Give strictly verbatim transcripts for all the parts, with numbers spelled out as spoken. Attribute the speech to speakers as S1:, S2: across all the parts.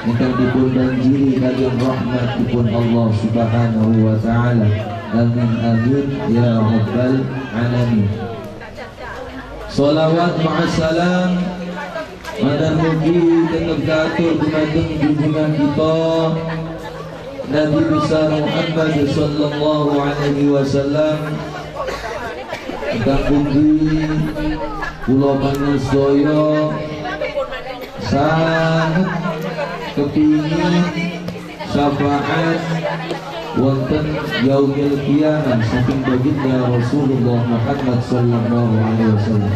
S1: ingkang dipun banjiri kaliyan rahmatipun Allah Subhanahu wa taala. Amin amin ya rabbal alamin. Sholawat ma'assalam madar mugi tetap katur dumateng junjungan kita Nabi besar Muhammad sallallahu alaihi wasallam. Ingkang pundi kula panjenengan sangat kepingin syafaat wonten yaumil qiyamah saking baginda Rasulullah Muhammad sallallahu alaihi wasallam.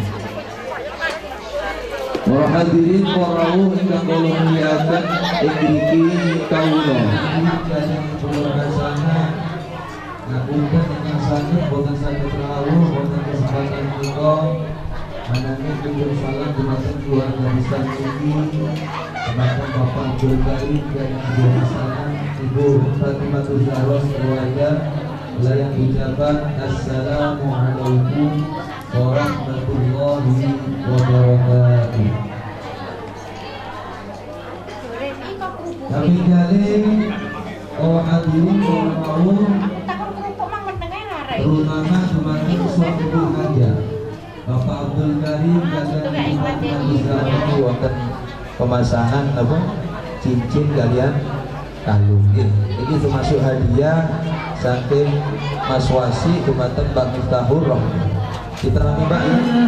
S1: Para hadirin para rawuh ingkang kula mulyakaken ing mriki kawula ngapunten ingkang saged boten saged rawuh wonten kesempatan kita manami kunjung salam dumateng keluarga besar niki dumateng Bapak Abdul Karim dan Ibu Hasanah Ibu Fatimah Zahra keluarga yang ucapan assalamualaikum warahmatullahi wabarakatuh. Kami jalin oh hadirin mau terutama dumateng suatu aja Bapak Abdul Karim dan Ibu Fatimah Zahra wonten pemasangan apa cincin kalian kalung. Ini termasuk hadiah saking Mas Wasi dumateng Mbak Miftahur Rahman. Kita lagi Mbak.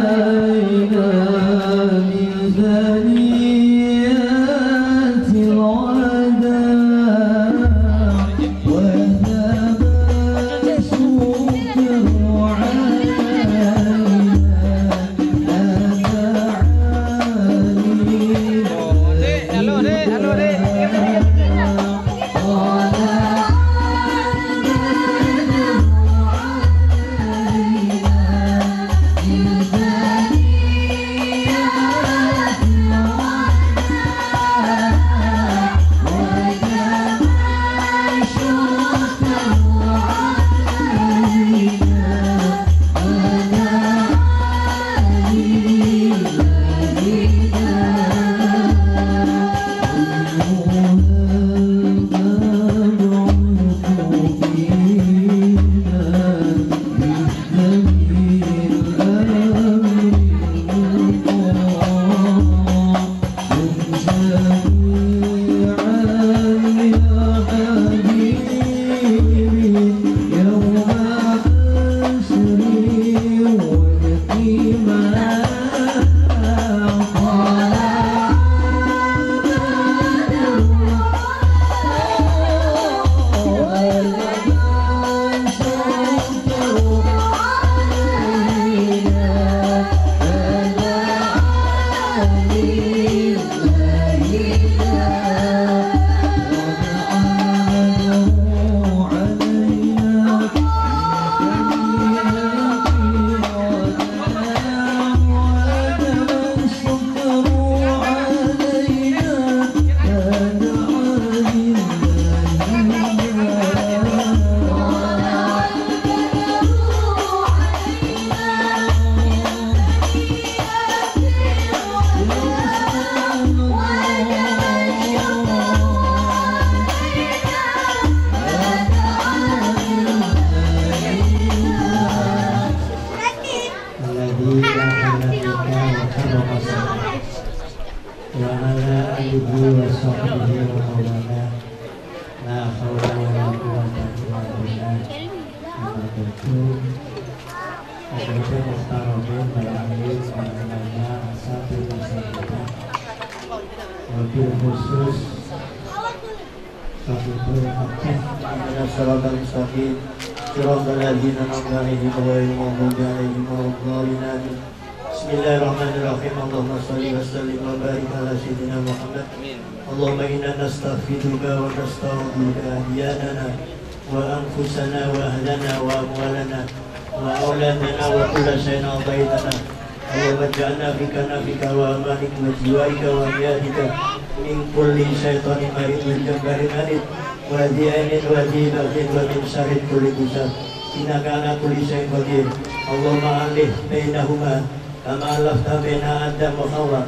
S2: Bismillahirrahmanirrahim. Allahumma shalli wa sallim wa barik ala sayyidina Muhammad. Allahumma inna nastaghfiruka wa nastaghfiruka diyanana wa anfusana wa ahlana wa amwalana wa auladana wa kulla shay'in a'taytana. Allahumma ij'alna fika nafika wa amanik wa jiwaika wa amyadika min kulli syaitanir marid wa jabbarin anid wa di'anin wa di'batin wa min syarri kulli kusab innaka ala kulli syai'in qadir. Allahumma alih bainahuma kama alafta baina Adam wa Hawa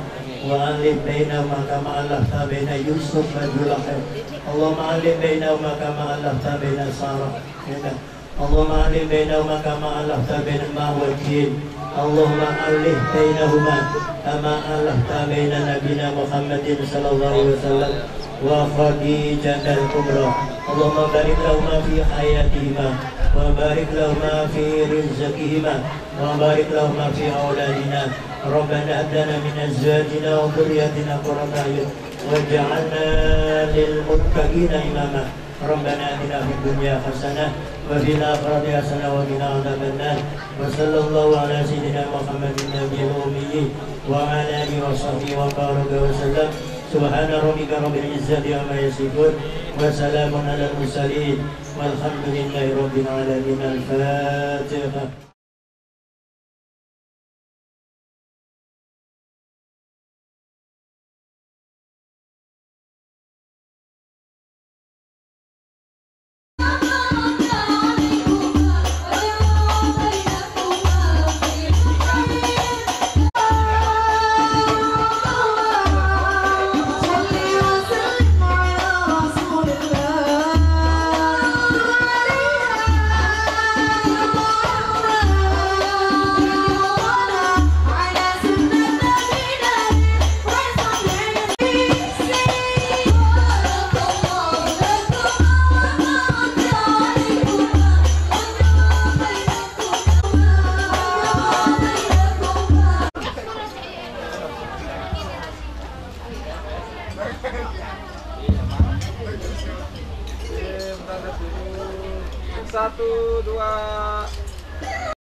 S2: وألف بينهما كما ألفت بين يوسف وزليخا اللهم ألف بينهما كما ألفت بين سارة اللهم ألف بينهما كما ألفت بين الماء والتين اللهم ألف بينهما كما ألفت بين نبينا محمد صلى الله عليه وسلم وخديجة الكبرى اللهم بارك لهما في حياتهما وبارك لهما في رزقهما وبارك لهما في أولادنا ربنا هب لنا من أزواجنا وذرياتنا قرة أعين واجعلنا للمتقين إماما ربنا آتنا في الدنيا حسنة وفي الآخرة حسنة وقنا عذاب النار وصلى الله على سيدنا محمد النبي الأمي وعلى آله وصحبه وبارك وسلم سبحان ربك رب العزة عما يصفون وسلام على المرسلين والحمد لله رب العالمين. الفاتحة.